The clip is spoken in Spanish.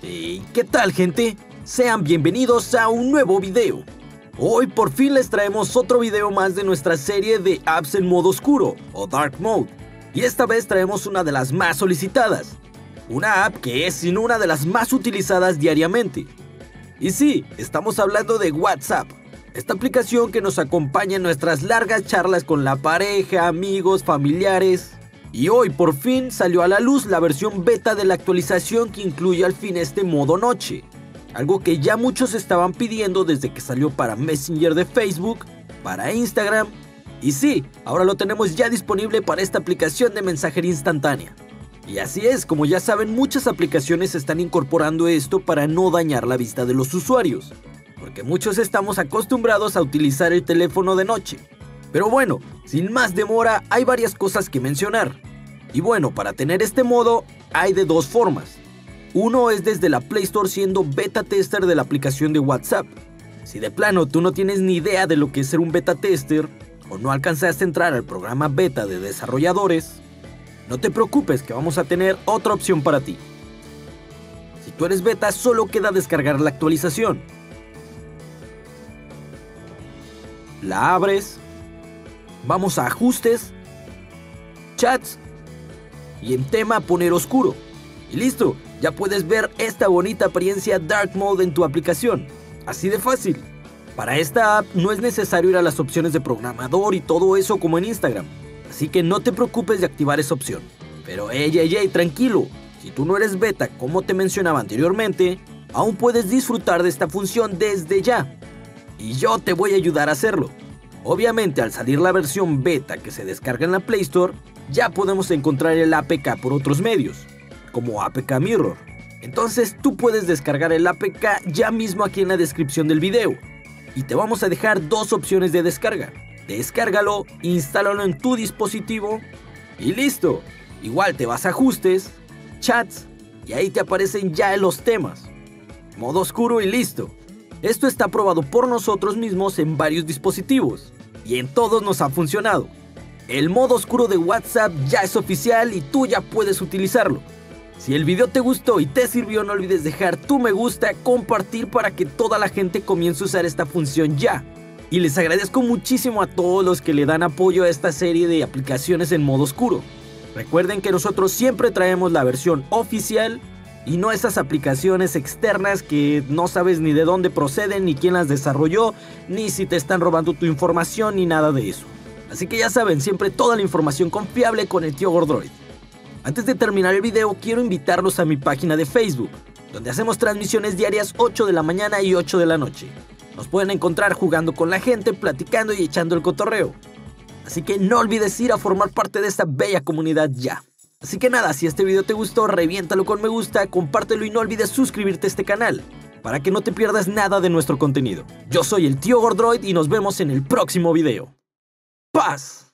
Hey, ¿qué tal, gente? Sean bienvenidos a un nuevo video. Hoy por fin les traemos otro video más de nuestra serie de apps en modo oscuro o Dark Mode. Y esta vez traemos una de las más solicitadas. Una app que es sin una de las más utilizadas diariamente. Y sí, estamos hablando de WhatsApp. Esta aplicación que nos acompaña en nuestras largas charlas con la pareja, amigos, familiares. Y hoy por fin salió a la luz la versión beta de la actualización que incluye al fin este modo noche. Algo que ya muchos estaban pidiendo desde que salió para Messenger de Facebook, para Instagram. Y sí, ahora lo tenemos ya disponible para esta aplicación de mensajería instantánea. Y así es, como ya saben, muchas aplicaciones están incorporando esto para no dañar la vista de los usuarios. Porque muchos estamos acostumbrados a utilizar el teléfono de noche. Pero bueno, sin más demora, hay varias cosas que mencionar. Y bueno, para tener este modo hay de dos formas. Uno es desde la Play Store siendo beta tester de la aplicación de WhatsApp. Si de plano tú no tienes ni idea de lo que es ser un beta tester o no alcanzaste a entrar al programa beta de desarrolladores, no te preocupes que vamos a tener otra opción para ti. Si tú eres beta, solo queda descargar la actualización. La abres, vamos a ajustes, chats y en tema poner oscuro. Y listo, ya puedes ver esta bonita apariencia Dark Mode en tu aplicación. Así de fácil. Para esta app no es necesario ir a las opciones de programador y todo eso como en Instagram. Así que no te preocupes de activar esa opción. Pero ey, tranquilo. Si tú no eres beta como te mencionaba anteriormente, aún puedes disfrutar de esta función desde ya. Y yo te voy a ayudar a hacerlo. Obviamente al salir la versión beta que se descarga en la Play Store, ya podemos encontrar el APK por otros medios, como APK Mirror. Entonces tú puedes descargar el APK ya mismo aquí en la descripción del video. Y te vamos a dejar dos opciones de descarga. Descárgalo, instálalo en tu dispositivo y listo. Igual te vas a ajustes, chats y ahí te aparecen ya los temas. Modo oscuro y listo. Esto está probado por nosotros mismos en varios dispositivos y en todos nos ha funcionado. El modo oscuro de WhatsApp ya es oficial y tú ya puedes utilizarlo. Si el video te gustó y te sirvió, no olvides dejar tu me gusta, compartir para que toda la gente comience a usar esta función ya. Y les agradezco muchísimo a todos los que le dan apoyo a esta serie de aplicaciones en modo oscuro. Recuerden que nosotros siempre traemos la versión oficial y no esas aplicaciones externas que no sabes ni de dónde proceden, ni quién las desarrolló, ni si te están robando tu información, ni nada de eso. Así que ya saben, siempre toda la información confiable con el tío Gordroid. Antes de terminar el video, quiero invitarlos a mi página de Facebook, donde hacemos transmisiones diarias 8 de la mañana y 8 de la noche. Nos pueden encontrar jugando con la gente, platicando y echando el cotorreo. Así que no olvides ir a formar parte de esta bella comunidad ya. Así que nada, si este video te gustó, reviéntalo con me gusta, compártelo y no olvides suscribirte a este canal, para que no te pierdas nada de nuestro contenido. Yo soy el tío Gordroid y nos vemos en el próximo video. ¡Paz!